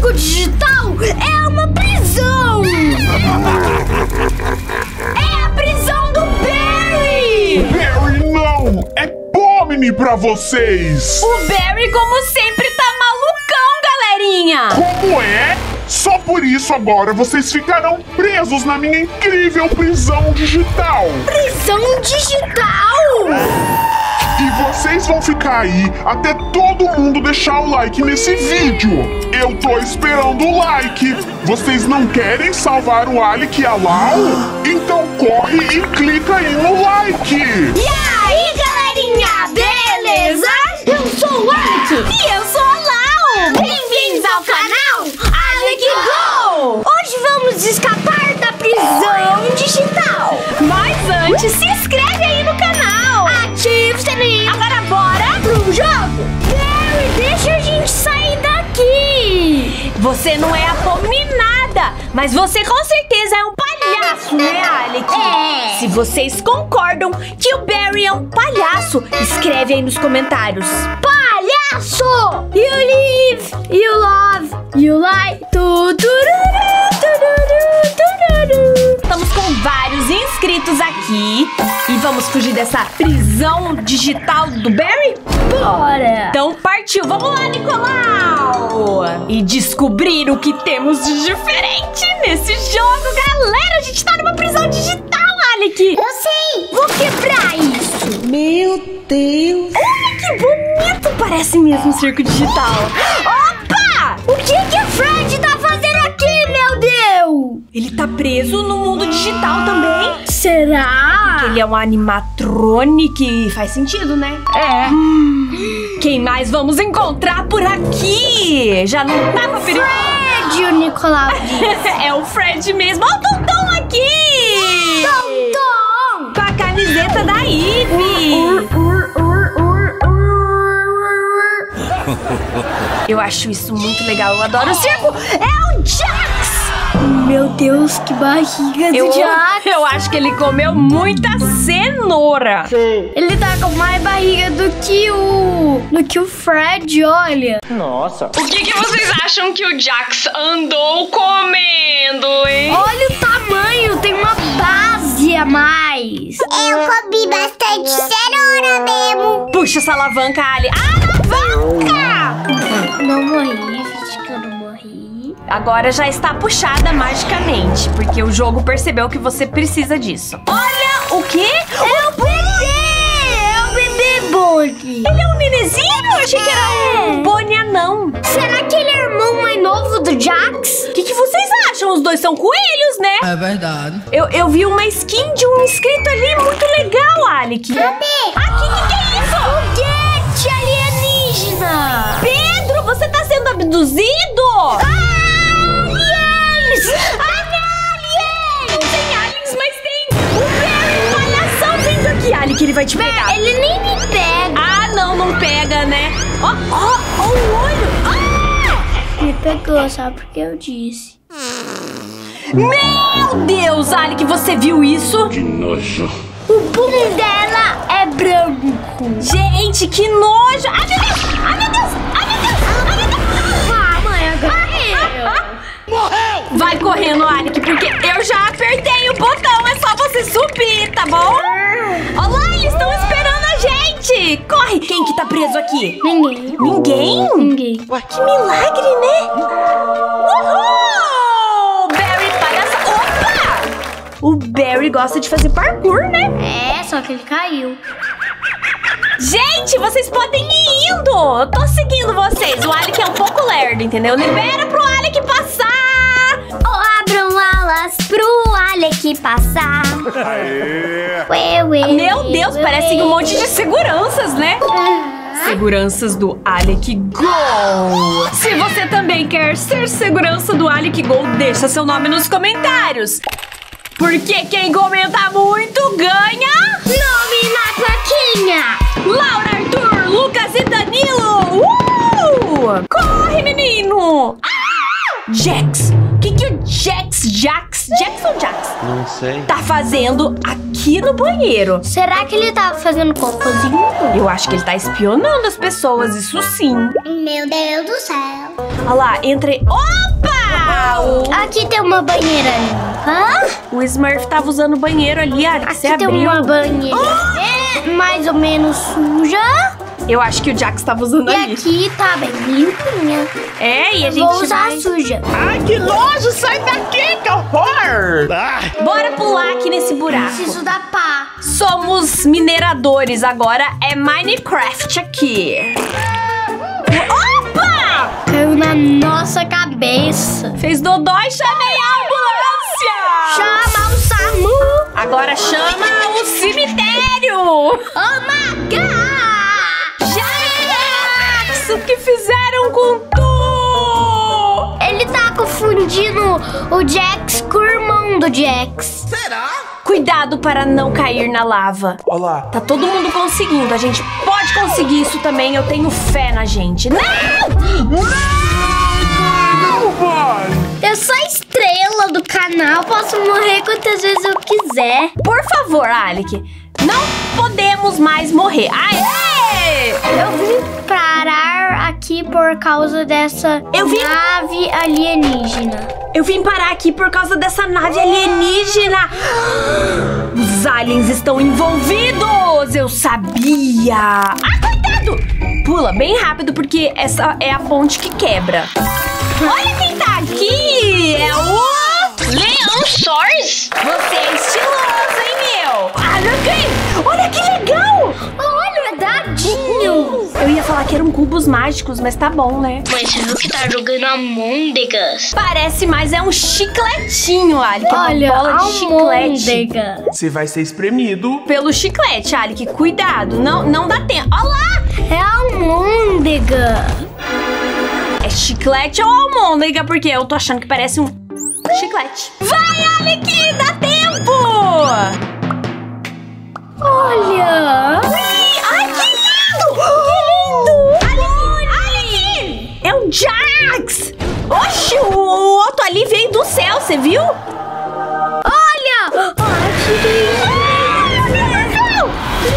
circo digital é uma prisão! É a prisão do Barry! Barry, não! É Pomni pra vocês! O Barry, como sempre, tá malucão, galerinha! Como é? Só por isso agora vocês ficarão presos na minha incrível prisão digital! Prisão digital? E vocês vão ficar aí até todo mundo deixar o like nesse vídeo. Eu tô esperando o like. Vocês não querem salvar o Alec e a Lau? Então corre e clica aí no like. E aí, galerinha, beleza? Eu sou o Alec. E eu sou a Lau. Bem-vindos ao canal Alec Go. Hoje vamos escapar da prisão digital. Mas antes, se inscreve aí no canal. Ativa o sininho. Agora bora pro jogo. Barry, deixa a gente sair daqui. Você não é a Pomni nada, mas você com certeza é um palhaço, né, Alec? É. Se vocês concordam que o Barry é um palhaço, escreve aí nos comentários. Palhaço! You live, you love, you like. Estamos com vários inscritos aqui e vamos fugir dessa prisão digital do Barry? Bora! Então partiu! Vamos lá, Nicolau! E descobrir o que temos de diferente nesse jogo, galera! A gente tá numa prisão digital, Alec! Eu sei! Vou quebrar isso! Meu Deus! Olha que bonito! Parece mesmo um circo digital! Opa! O que o Fred tá fazendo aqui, meu Deus? Ele tá preso no mundo digital também? Será? Porque ele é um animatronic. Faz sentido, né? É. Quem mais vamos encontrar por aqui? Já não tava perigo. Fred, o Nicolau disse. É o Fred mesmo. Olha o Tonton aqui! Tonton! Com a camiseta da Ivy. Eu acho isso muito legal. Eu adoro o circo. É o Jax! Meu Deus, que barriga do Jax! Eu acho que ele comeu muita cenoura. Sim. Ele tá com mais barriga do que o Fred, olha. Nossa. O que vocês acham que o Jax andou comendo, hein? Olha o tamanho, tem uma base a mais. Eu comi bastante cenoura mesmo. Puxa essa alavanca, Ali. Alavanca! Não morri, finge que eu não morri. Agora já está puxada magicamente, porque o jogo percebeu que você precisa disso. Olha, o quê? É o bebê! É o bebê Bonnie. Ele é um nenezinho? Eu achei que era um Bonnie anão. Será que ele é irmão mais novo do Jax? O que vocês acham? Os dois são coelhos, né? É verdade. Eu vi uma skin de um inscrito ali, muito legal, Alec. Cadê? Aqui, que é isso? Foguete alienígena! Pedro, você tá sendo abduzido? Aliens! Aliens! Não tem aliens, mas tem o Barry palhação vindo aqui, Alec, ele vai te pegar. Ele nem me pega. Ah, não pega, né? Ó o olho. Ah! Me pegou, só porque eu disse. Meu Deus, Alec, você viu isso? Que nojo. O bumbum dela é branco. Gente, que nojo. Ai, meu Deus. Ai, meu Deus. Ai, meu Deus. Ai, meu Deus. Ah, mãe, agora morreu. Vai correndo, Alec, porque eu já apertei o botão. É só você subir, tá bom? Olha lá, eles estão esperando a gente. Corre. Quem que tá preso aqui? Ninguém. Ninguém? Ninguém. Ué, que milagre, né? Uhul! Barry palhaça. Opa! O Barry gosta de fazer parkour, né? É, só que ele caiu. Gente, vocês podem ir indo. Eu tô seguindo vocês. O Alec é um pouco lerdo, entendeu? Libera pro Alec passar. Abram alas pro Alec passar. Meu Deus, parecem um monte de seguranças, né? Seguranças do Alec Go. Se você também quer ser segurança do Alec Go, deixa seu nome nos comentários. Porque quem comenta muito ganha nome na plaquinha. Laura, Arthur, Lucas e Danilo. Corre, menino. Jax. O que o Jax ou Jax? Não sei. Tá fazendo aqui no banheiro? Será que ele tá fazendo cocôzinho? Eu acho que ele tá espionando as pessoas, isso sim. Meu Deus do céu. Olha lá, entre... Opa! Aqui tem uma banheira limpa. O Smurf tava usando o banheiro ali, Alex. Você Aqui tem abriu. uma banheira mais ou menos suja. Eu acho que o Jax tava usando E ali. aqui tá bem limpinha. É, e a gente Vou usar vai... a suja. Ai, que nojo! Sai daqui, que horror! Bora pular aqui nesse buraco. Preciso da pá. Somos mineradores, agora é Minecraft aqui. Opa! Caiu na nossa cabeça. Fez dodói, chamei a ambulância! Chama o SAMU. Agora chama o cemitério! Oh my God! Jax! O que fizeram com tu? Ele tá confundindo o Jax com o irmão do Jax. Cuidado para não cair na lava. Olá. Tá todo mundo conseguindo. A gente pode conseguir isso também. Eu tenho fé na gente. Não! Não vai! Eu sou a estrela do canal. Posso morrer quantas vezes eu quiser. Por favor, Alec. Não podemos mais morrer. Aê! Eu vim parar aqui por causa dessa Eu vim- nave alienígena. Eu vim parar aqui por causa dessa nave alienígena. Os aliens estão envolvidos. Eu sabia. Ah, cuidado! Pula bem rápido porque essa é a ponte que quebra. Olha quem tá aqui. É o... Leão Source? Você é estiloso, hein, meu? Olha aqui! Olha que legal! Olha, dadinho. Eu ia falar que eram cubos mágicos, mas tá bom, né? Mas você viu que tá jogando Among Us? Parece, mas é um chicletinho, Alec. É Olha, uma bola de chiclete. almôndega. Você vai ser espremido. Pelo chiclete, Alec. Cuidado, não dá tempo. Olha lá! É almôndega. É chiclete ou almôndega? Porque eu tô achando que parece um chiclete. Vai, Alec! Dá tempo! Olha. Ai, que lindo! Que lindo! Alec! É o Jax! Oxi, o outro ali veio do céu, você viu? Olha. Ai, que lindo.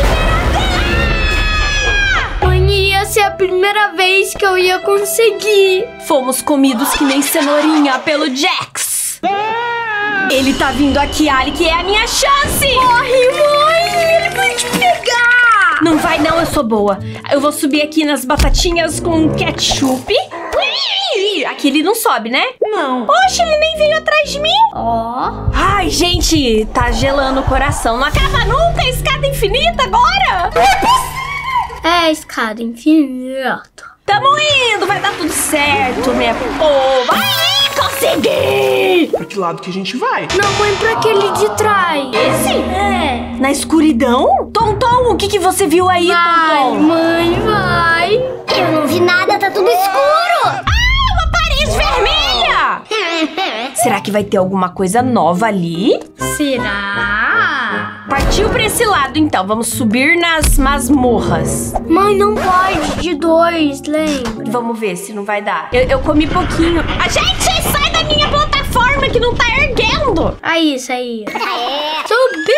Mãe, ia ser a primeira vez que eu ia conseguir. Fomos comidos que nem cenourinha pelo Jax. Ele tá vindo aqui, Alec, é a minha chance! Corre, mãe. Ele vai te pegar. Não vai não, eu sou boa. Eu vou subir aqui nas batatinhas com ketchup. Ui! Aqui ele não sobe, né? Não. Poxa, ele nem veio atrás de mim. Ó. Ai, gente, tá gelando o coração. Não acaba nunca, escada infinita agora. É escada infinita. Tamo indo, vai dar tudo certo, minha povo. Ai, consegui! Pra que lado que a gente vai? Não, mãe, pra aquele de trás. Esse? É. Na escuridão? Tonton, o que você viu aí, Vai, Tonton? mãe, vai. Eu não vi nada, tá tudo escuro. Uma parede vermelha! Será que vai ter alguma coisa nova ali? Será? Partiu pra esse lado, então. Vamos subir nas masmorras. Mãe, não pode de dois, lembra? Vamos ver se não vai dar. Eu comi pouquinho. A gente, sai da minha plataforma que não tá erguendo! Aí, isso aí. Subindo.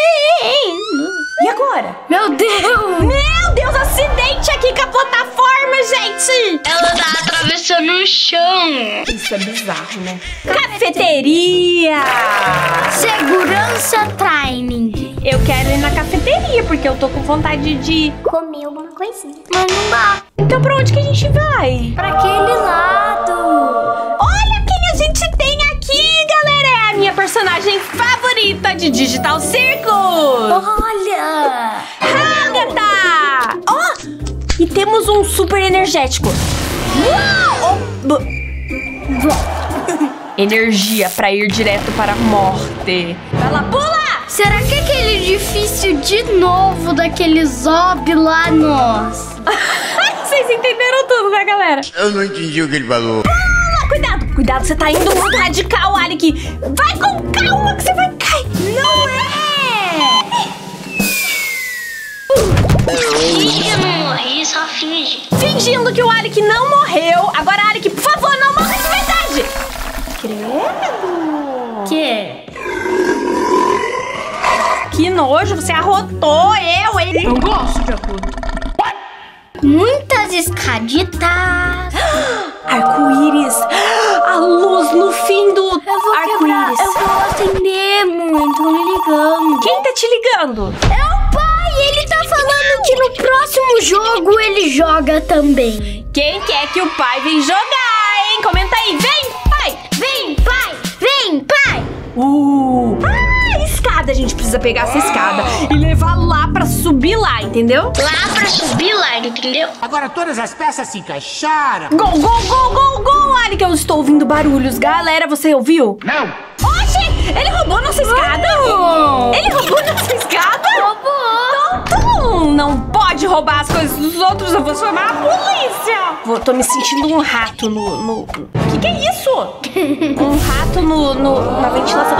E agora? Meu Deus. Meu Deus, acidente aqui com a plataforma, gente! Ela tá atravessando o chão. Isso é bizarro, né? Cafeteria! Segurança training. Eu quero ir na cafeteria, porque eu tô com vontade de... Comer alguma coisinha. Mas não dá. Então pra onde que a gente vai? Pra aquele lado. Olha quem a gente tem aqui, galera! É a minha personagem favorita de Digital Circus! Olha. Agatha! Ó! E temos um super energético. Uau! Energia pra ir direto para a morte. Vai lá, pula! Será que aquele edifício de novo daquele Zob lá, nossa? Vocês entenderam tudo, né, galera? Eu não entendi o que ele falou. Pula! Cuidado! Cuidado, você tá indo muito radical, Alec! Vai com calma que você vai cair! Não é! Ih, eu não morri, só finge. Fingindo que o Alec não morreu. Agora, Alec, por favor, não morra de verdade! Credo! Que? Que nojo, você arrotou ele. Eu gosto de arroto. Muitas escaditas. Arco-íris. A luz no fim do arco-íris. Eu vou atender muito, me ligando. Quem tá te ligando? É o pai, ele tá falando que no próximo jogo ele joga também. Quem quer que o pai vem jogar, hein? Comenta aí. Vem, pai! Vem, pai! Vem, pai! Escada. A gente precisa pegar essa escada e levar lá pra subir lá, entendeu? Lá pra subir lá, entendeu? Agora todas as peças se encaixaram. Gol, gol, gol, gol, gol! Ali que eu estou ouvindo barulhos. Galera, você ouviu? Não. Oxi! Ele roubou nossa escada! Ele roubou nossa escada? Roubou! Não pode roubar as coisas dos outros, eu vou chamar a polícia! Tô me sentindo um rato no... Que é isso? Um rato na ventilação.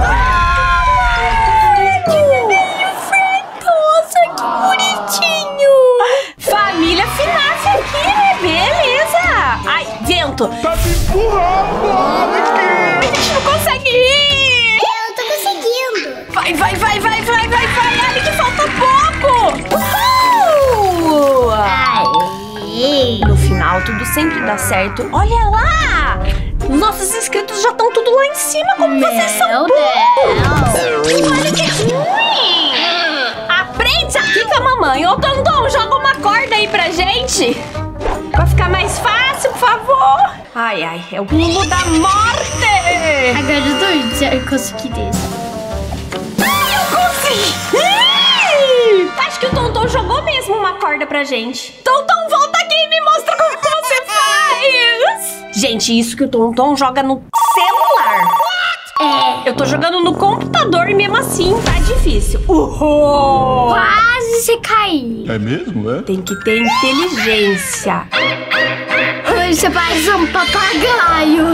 Que bebezinho nossa, que bonitinho! Família FNAF aqui, né? Beleza! Ai, vento! Tá me empurrando, Alec! A gente não consegue ir! Eu tô conseguindo. Vai, Alec, falta pouco! Uhul! Aê. No final, tudo sempre dá certo. Olha lá! Os nossos inscritos já estão tudo lá em cima, como vocês são Meu bons! Deus. Olha que ruim! Aprende aqui com a mamãe. Ô, Tonton, joga uma corda aí pra gente. Pra ficar mais fácil, por favor. Ai, é o pulo da morte! Agora eu tô dizendo que eu consegui desse. Eu consegui! Acho que o Tonton jogou mesmo uma corda pra gente. Tonton, volta aqui e me mostra como você faz! Gente, isso que o Tonton joga no celular. Eu tô jogando no computador e mesmo assim tá difícil. Quase se cair. É mesmo, é? Tem que ter inteligência. Você faz um papagaio.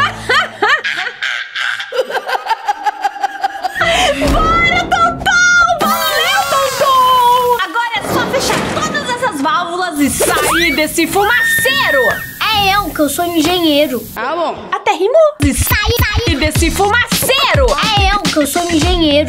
Bora, Tonton! Valeu, Tonton! Agora é só fechar todas essas válvulas e sair desse fumaceiro! É eu, que eu sou engenheiro. Até rimou! E sair desse fumaceiro! É eu, que eu sou engenheiro.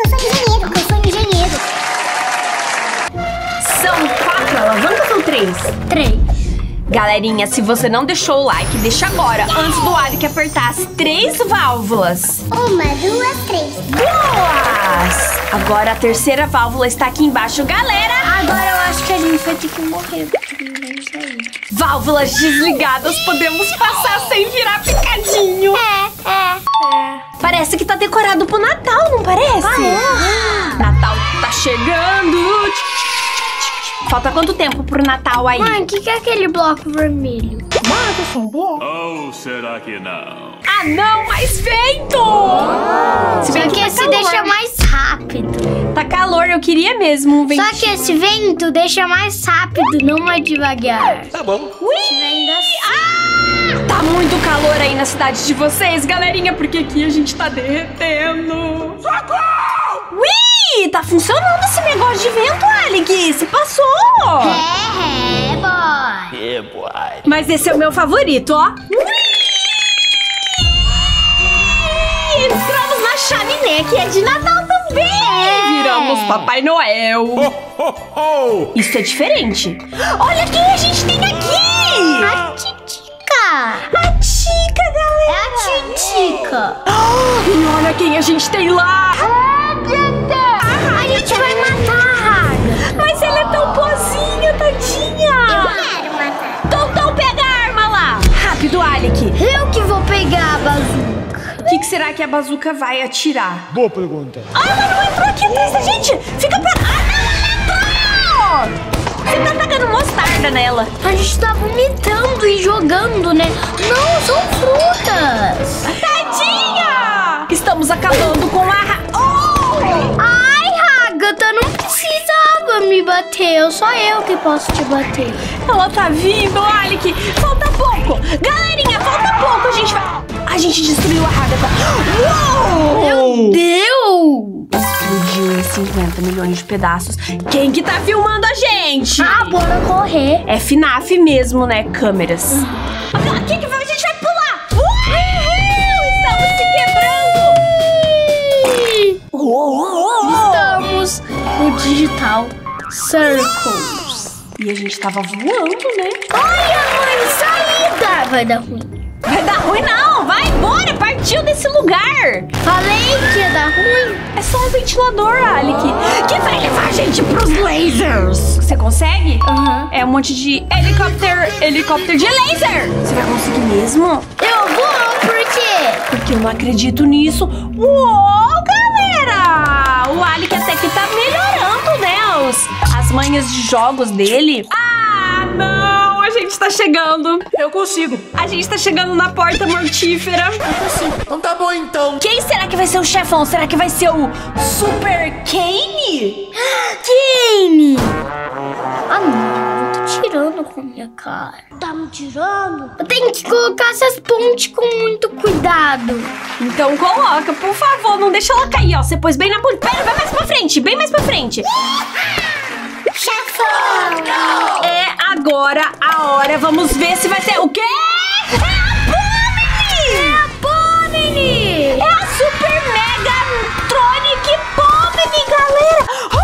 São 4 alavancas ou 3? 3. Galerinha, se você não deixou o like, deixa agora, antes do Alec apertar as 3 válvulas. 1, 2, 3. Boas! Agora a terceira válvula está aqui embaixo, galera! Agora eu acho que a gente vai ter que morrer, porque não vai sair. Válvulas desligadas, podemos passar sem virar picadinho. Parece que tá decorado pro Natal, não parece? Natal tá chegando. Falta quanto tempo pro Natal aí? Mãe, o que é aquele bloco vermelho? Ou será que não? Ah, não, mais vento! Se Só bem que tá esse calor. deixa mais rápido. Tá calor, eu queria mesmo um ventinho. Só que esse vento deixa mais rápido, não mais devagar. Tá bom. Ui! Tá muito calor aí na cidade de vocês, galerinha, porque aqui a gente tá derretendo. Socorro! Ui! Tá funcionando esse negócio de vento, Alec. Se passou! Boy. Mas esse é o meu favorito, ó. Entramos na chaminé, que é de Natal também. Viramos Papai Noel. Isso é diferente. Olha quem a gente tem aqui. A Titica. A Tica, galera. É a Titica. E olha quem a gente tem lá. A gente vai matar a Raga. Mas ela é tão boazinha, tadinha. quero matar. Tonton, pega a arma lá. Rápido, Alec. Eu que vou pegar a bazuca. O que será que a bazuca vai atirar? Boa pergunta. Ah, ela não entrou aqui atrás da gente. Fica pra... Ah, não, ela entrou. Você tá tacando mostarda nela. A gente tá vomitando e jogando, né? Não, são frutas. Tadinha. Estamos acabando com a... Ai, Agatha, não precisava me bater. Só eu que posso te bater. Ela tá vindo, Alec. Falta pouco. Galerinha, falta pouco. A gente destruiu a Agatha. Uou! Meu Deus! Explodiu em 50 milhões de pedaços. Quem que tá filmando a gente? Ah, bora correr. É FNAF mesmo, né? Câmeras. Aqui que a gente vai pular. Estamos se quebrando. Estamos no Digital Circles. E a gente tava voando, né? Olha, mãe, saída! vai dar ruim. Vai dar ruim não, vai embora, partiu desse lugar. Falei que ia dar ruim. É só um ventilador, Alec, que vai levar a gente pros lasers. Você consegue? Aham. É um monte de helicóptero de laser. Você vai conseguir mesmo? Eu vou, por quê? Porque eu não acredito nisso. Uou, galera! O Alec até que tá melhorando, né? As manhas de jogos dele. Ah, não! A gente tá chegando. Eu consigo. A gente tá chegando na porta mortífera. Então tá bom, então. Quem será que vai ser o chefão? Será que vai ser o Super Kane? Kane! Ah, não. Tô tirando com a minha cara. Tá me tirando? Eu tenho que colocar essas pontes com muito cuidado. Então coloca, por favor. Não deixa ela cair, ó. Você pôs bem na ponte. Pera, vai mais pra frente. Bem mais pra frente. Chefão! É agora a hora. Vamos ver se vai ser o quê? É a Pomni! É a Super Mega Tronic Pomni, galera!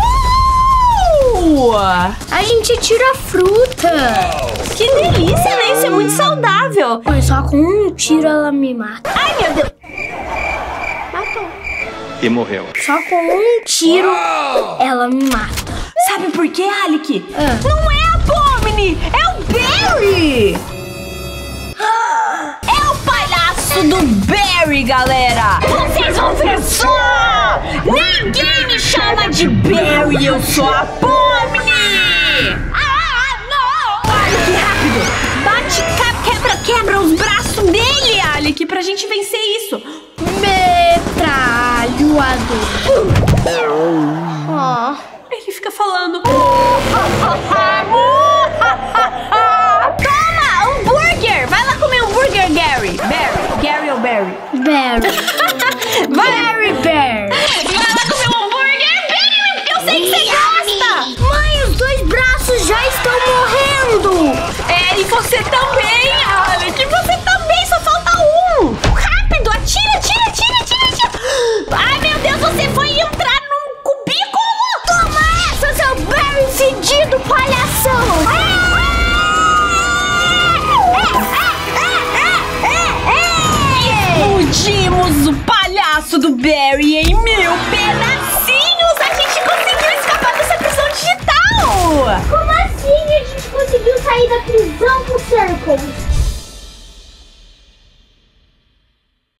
A gente tira fruta. Que delícia, né? Isso é muito saudável. Mas só com um tiro ela me mata. Ai, meu Deus. Matou. E morreu. Só com um tiro ela me mata. Sabe por quê, Alec? Ah. Não é a Pomni, é o Barry! É o palhaço do Barry, galera! Vocês vão ver só! Ninguém me chama de Barry, eu sou a Pomni! Ah, não! Olha que rápido! Bate, quebra os braços dele, Alec, pra gente vencer isso! Metralhador. Ó. Ele fica falando. Toma, hambúrguer! Vai lá comer hambúrguer, Gary. Gary ou Barry? Barry. Barry Bear. Vai lá comer um hambúrguer, Barry! Eu sei que você gosta! Mãe, os dois braços já estão morrendo. É, e você também, Alec. Você também, só falta um. Rápido, atira. Ai, meu Deus, você foi entrar num cubículo. Toma essa, seu Barry fedido, palhação. Explodimos o palhaço do Barry em 1000 pedacinhos! A gente conseguiu escapar dessa prisão digital! Como assim a gente conseguiu sair da prisão com Circles?